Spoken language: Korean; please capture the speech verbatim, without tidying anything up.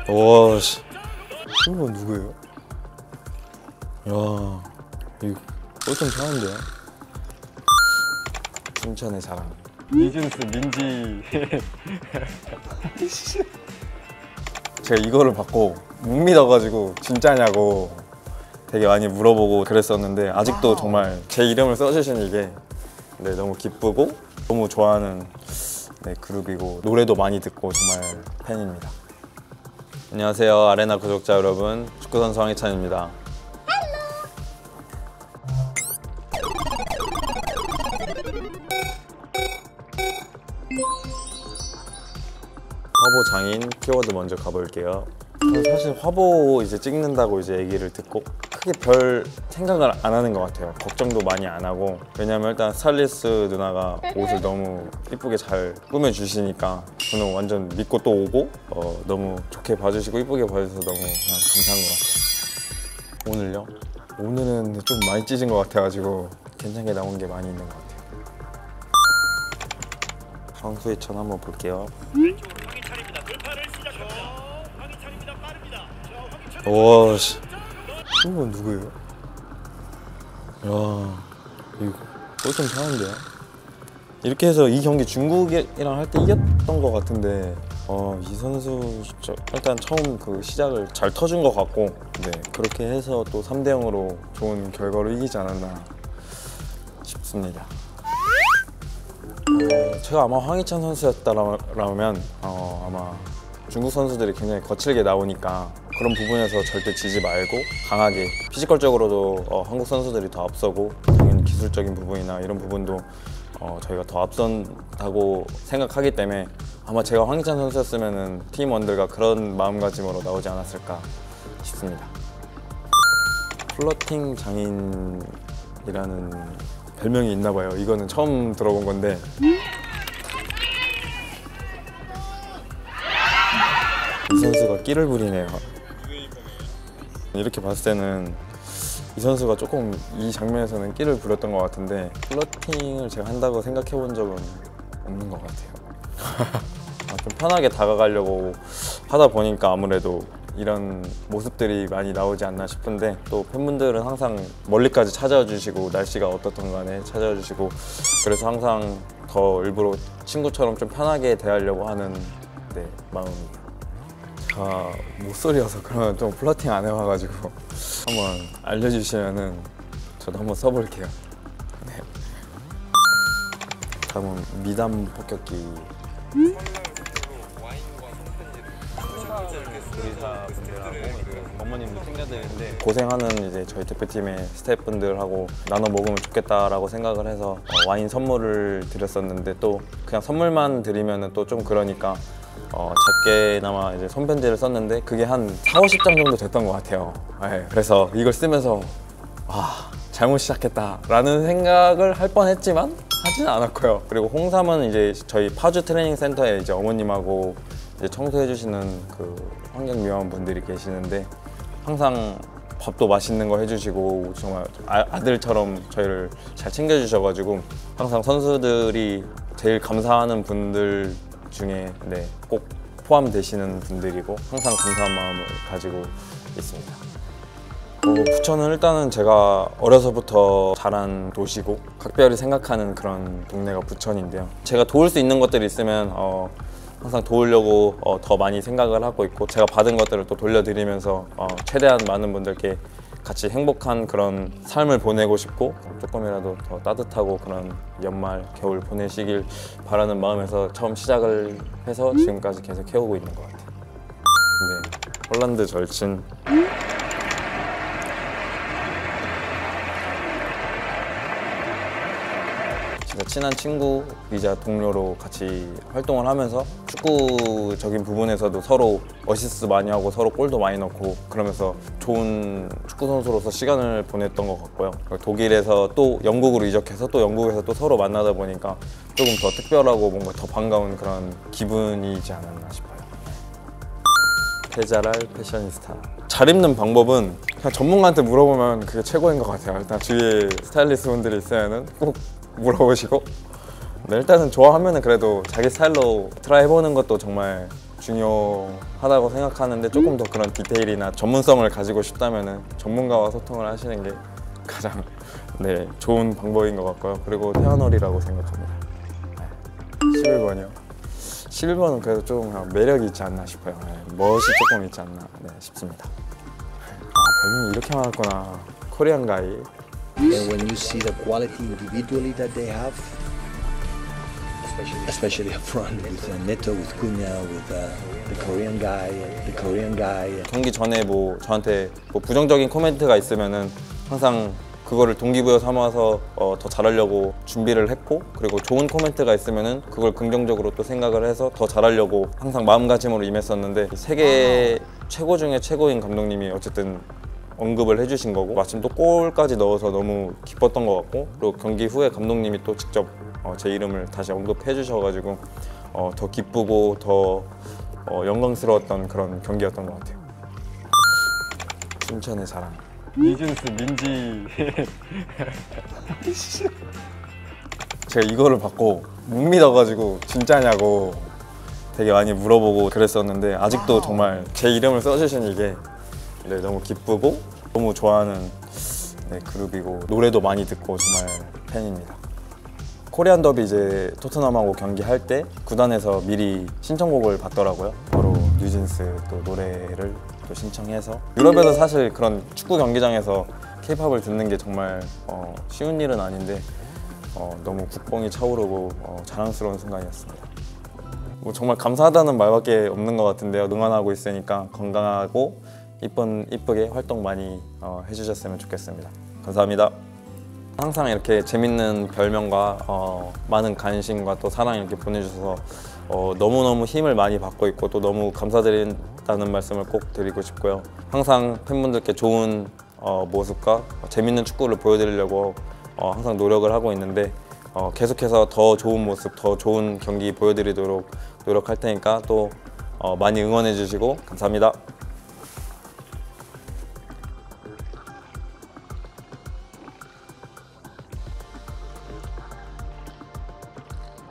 와, 씨. 이건 누구예요? 야, 이거 꼴좀 차는데요? 춘천의 자랑. 이준수, 민지. 제가 이거를 받고 못 믿어가지고 진짜냐고 되게 많이 물어보고 그랬었는데 아직도 정말 제 이름을 써주신 이게 네, 너무 기쁘고 너무 좋아하는 네, 그룹이고 노래도 많이 듣고 정말 팬입니다. 안녕하세요, 아레나 구독자 여러분, 축구선수 황희찬입니다. 화보 장인 키워드 먼저 가볼게요. 사실 화보 이제 찍는다고 이제 얘기를 듣고 크게 별 생각을 안 하는 것 같아요. 걱정도 많이 안 하고, 왜냐면 일단 스타일리스트 누나가 옷을 너무 이쁘게 잘 꾸며주시니까 저는 완전 믿고 또 오고 어, 너무 좋게 봐주시고 이쁘게 봐주셔서 너무 그냥 감사한 것 같아요. 오늘요? 오늘은 좀 많이 찢은 것 같아가지고 괜찮게 나온 게 많이 있는 것 같아요. 황수의 천 한번 볼게요. 와, 씨. 이건 누구예요? 야, 이거 꼴좀 차는데요? 이렇게 해서 이 경기 중국이랑 할 때 이겼던 것 같은데 어, 이 선수 저, 일단 처음 그 시작을 잘 터준 것 같고, 네, 그렇게 해서 또 삼 대 영으로 좋은 결과로 이기지 않았나 싶습니다. 어, 제가 아마 황희찬 선수였다라면 어, 아마 중국 선수들이 굉장히 거칠게 나오니까 그런 부분에서 절대 지지 말고 강하게, 피지컬적으로도 어, 한국 선수들이 더 앞서고 당연히 기술적인 부분이나 이런 부분도 어, 저희가 더 앞선다고 생각하기 때문에 아마 제가 황희찬 선수였으면 팀원들과 그런 마음가짐으로 나오지 않았을까 싶습니다. 플러팅 장인이라는 별명이 있나 봐요. 이거는 처음 들어본 건데 이 선수가 끼를 부리네요. 이렇게 봤을 때는 이 선수가 조금 이 장면에서는 끼를 부렸던 것 같은데 플러팅을 제가 한다고 생각해 본 적은 없는 것 같아요. 좀 편하게 다가가려고 하다 보니까 아무래도 이런 모습들이 많이 나오지 않나 싶은데, 또 팬분들은 항상 멀리까지 찾아와 주시고 날씨가 어떻든 간에 찾아와 주시고 그래서 항상 더 일부러 친구처럼 좀 편하게 대하려고 하는 네, 마음이에요. 제가 목소리여서 그러면 좀 플러팅 안 해와가지고 한번 알려주시면은 저도 한번 써볼게요. 네. 다음은 미담 폭격기. 요리사분들하고 어머님도 챙겨드리는데 고생하는 이제 저희 대표팀의 스태프분들하고 나눠 먹으면 좋겠다라고 생각을 해서 와인 선물을 드렸었는데, 또 그냥 선물만 드리면은 또 좀 그러니까 어, 작게나마 이제 손편지를 썼는데 그게 한 사오십 장 정도 됐던 것 같아요. 네, 그래서 이걸 쓰면서 아, 잘못 시작했다라는 생각을 할 뻔했지만 하지는 않았고요. 그리고 홍삼은 이제 저희 파주 트레이닝 센터에 이제 어머님하고 이제 청소해 주시는 그 환경미화원분들이 계시는데 항상 밥도 맛있는 거 해주시고 정말 아, 아들처럼 저희를 잘 챙겨주셔가지고 항상 선수들이 제일 감사하는 분들 중에 네, 꼭 포함되시는 분들이고 항상 감사한 마음을 가지고 있습니다. 어, 부천은 일단은 제가 어려서부터 자란 도시고 각별히 생각하는 그런 동네가 부천인데요. 제가 도울 수 있는 것들이 있으면 어, 항상 도우려고 어, 더 많이 생각을 하고 있고, 제가 받은 것들을 또 돌려드리면서 어, 최대한 많은 분들께 같이 행복한 그런 삶을 보내고 싶고 조금이라도 더 따뜻하고 그런 연말, 겨울 보내시길 바라는 마음에서 처음 시작을 해서 지금까지 계속 해오고 있는 것 같아요. 네, 홀란드 절친. 제가 친한 친구이자 동료로 같이 활동을 하면서 축구적인 부분에서도 서로 어시스트 많이 하고 서로 골도 많이 넣고 그러면서 좋은 축구 선수로서 시간을 보냈던 것 같고요. 독일에서 또 영국으로 이적해서 또 영국에서 또 서로 만나다 보니까 조금 더 특별하고 뭔가 더 반가운 그런 기분이지 않았나 싶어요. 페자랄 패셔니스타. 잘 입는 방법은 그냥 전문가한테 물어보면 그게 최고인 것 같아요. 일단 주위에 스타일리스트 분들이 있으면 꼭 물어보시고, 네, 일단은 좋아하면은 그래도 자기 스타일로 트라이 해보는 것도 정말 중요하다고 생각하는데 조금 더 그런 디테일이나 전문성을 가지고 싶다면은 전문가와 소통을 하시는 게 가장 네, 좋은 방법인 것 같고요. 그리고 태아놀이라고 생각합니다. 네. 십일 번이요. 십일 번은 그래도 조금 매력이 있지 않나 싶어요. 네, 멋이 조금 있지 않나 네, 싶습니다. 아, 별명이 이렇게 많았구나. 코리안 가이. And when you see the quality individually that they have, especially, especially up front with uh, Neto, with Cunha, with uh, the Korean guy, the Korean guy. 경기 전에 뭐 저한테 뭐 부정적인 코멘트가 있으면은 항상 그거를 동기부여 삼아서 어, 더 잘하려고 준비를 했고, 그리고 좋은 코멘트가 있으면은 그걸 긍정적으로 또 생각을 해서 더 잘하려고 항상 마음가짐으로 임했었는데, 세계 최고 중에 최고인 감독님이 어쨌든 언급을 해주신 거고, 마침 또 골까지 넣어서 너무 기뻤던 것 같고, 그리고 경기 후에 감독님이 또 직접 어, 제 이름을 다시 언급해 주셔가지고 어, 더 기쁘고 더 어, 영광스러웠던 그런 경기였던 것 같아요. 춘천의 사랑. 리즌스 민지 제가 이거를 받고 못 믿어가지고 진짜냐고 되게 많이 물어보고 그랬었는데, 아직도 정말 제 이름을 써주신 이게 네, 너무 기쁘고 너무 좋아하는 네, 그룹이고, 노래도 많이 듣고 정말 팬입니다. 코리안 더비 이제 토트넘하고 경기할 때 구단에서 미리 신청곡을 받더라고요. 바로 뉴진스 또 노래를 또 신청해서, 유럽에서 사실 그런 축구 경기장에서 케이팝을 듣는 게 정말 어, 쉬운 일은 아닌데 어, 너무 국뽕이 차오르고 어, 자랑스러운 순간이었습니다. 뭐 정말 감사하다는 말밖에 없는 것 같은데요. 응원하고 있으니까 건강하고 이쁜 이쁘게 활동 많이 어, 해주셨으면 좋겠습니다. 감사합니다. 항상 이렇게 재밌는 별명과 어, 많은 관심과 또 사랑 이렇게 보내주셔서 어, 너무너무 힘을 많이 받고 있고, 또 너무 감사드린다는 말씀을 꼭 드리고 싶고요. 항상 팬분들께 좋은 어, 모습과 재밌는 축구를 보여드리려고 어, 항상 노력을 하고 있는데, 어, 계속해서 더 좋은 모습, 더 좋은 경기 보여드리도록 노력할 테니까 또 어, 많이 응원해 주시고 감사합니다.